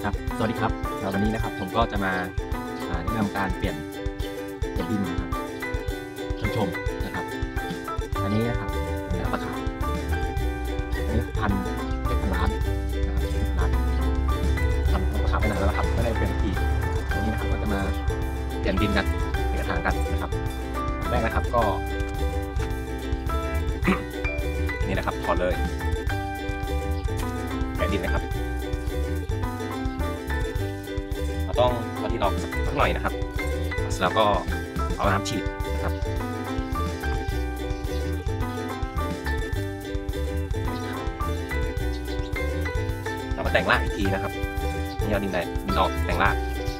ครับสวัสดีครับวันนี้นะครับผมก็จะมาแนะนำการเปลี่ยนดินนะครับชมนะครับอันนี้นะครับเป็นน้ำตะขาบอันนี้เป็นพันล้านนะครับล้านทำน้ำตะขาบไปนานแล้วนะครับไม่ได้เปลี่ยนทีวันนี้นะครับก็จะมาเปลี่ยนดินกันเปลี่ยนกระถางกันนะครับแรกนะครับก็ นี่นะครับถอดเลยแกะดินนะครับเราต้องเอาดินออกสักหน่อยนะครับแล้วก็เอาน้ำฉีดนะครับเรามาแต่งรากอีกทีนะครับนี่เอาดินออกแต่งราก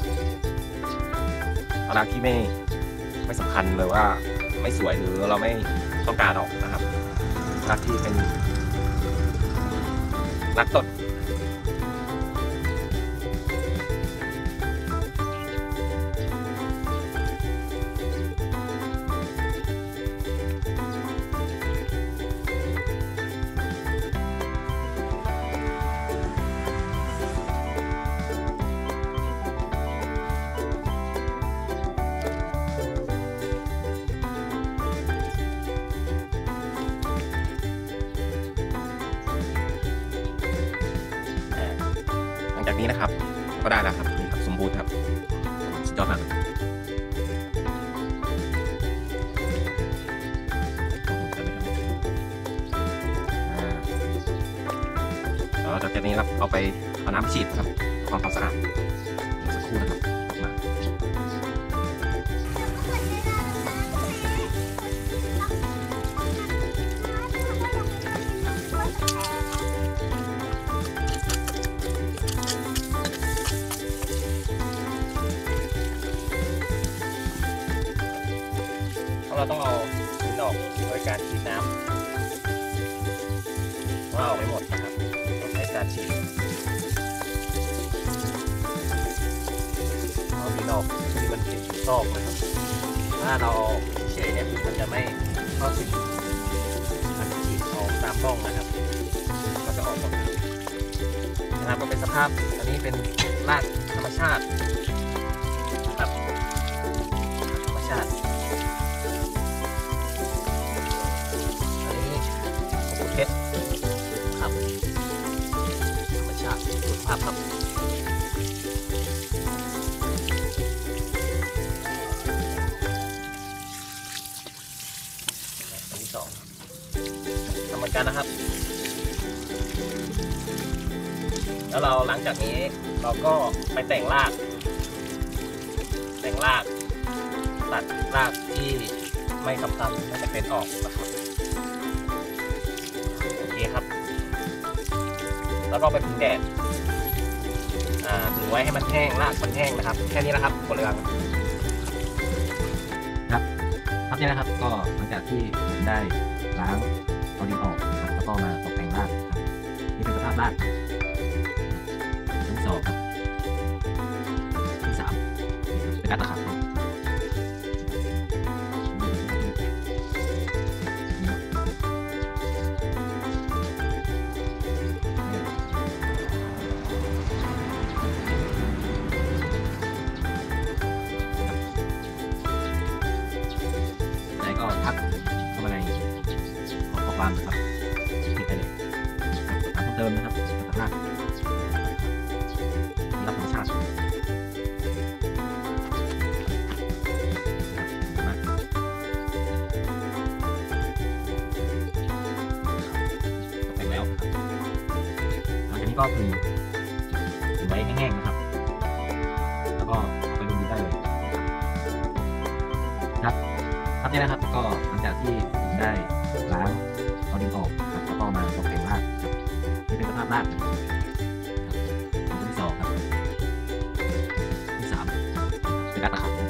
เอารากที่ไม่สำคัญเลยว่าไม่สวยหรือเราไม่ต้องการออกนะครับรากที่เป็นรากต้นจากนี้นะครับก็ได้แล้วครับนี่ครับสมบูรณ์ครับสุดยอดมากแล้วจากนี้ครับเอาไปเอาน้ำฉีดครับทำความสะอาดสักครู่นะครับออกมาเราต้องเอาดินออกโดยการฉีดน้ำว่าเอาไม่หมดนะครับต้องใช้การฉีดเอาดินออกที่มันติดซอกนะครับถ้าเราเฉยเนี่ยมันจะไม่เข้าถึงมันฉีดออกตามร่องนะครับก็จะออกหมดนะครับก็เป็นสภาพอันนี้เป็นรากธรรมชาติครับธรรมชาติเพชรครับธรรมชาติสุขภาพครับอันที่สองทำเหมือนกันนะครับแล้วเราหลังจากนี้เราก็ไปแต่งรากตัดรากที่ไม่สำคัญไม่จะเป็นออกนะครับครับแล้วก็ไปพึ่งแดดถึงไว้ให้มันแห้งรากมันแห้งนะครับแค่นี้นะครับบนเรืองครับนี่นะครับก็หลังจากที่ผมได้ล้างเอาดินออกครับแล้วก็มาตกแต่งรากครับนี่เป็นสภาพรากที่สองครับที่สามเป็นการตะขาบก็ทักเข้ามาในข้อความนะครับติดได้เลยถามเพิ่มเติมนะครับสามารถรับธรรมชาติตกแต่งแล้วหลังจากนี้ก็คือไว้แห้งๆนะครับแล้วก็เอาไปลงดินได้เลยครับนี่นะครับก็หลังจากที่ผมได้ล้างเอาดินออกครับแล้วก็มาตกแต่งรากครับนี่เป็นสภาพรากที่สองครับที่สามเป็นรากตะขาบ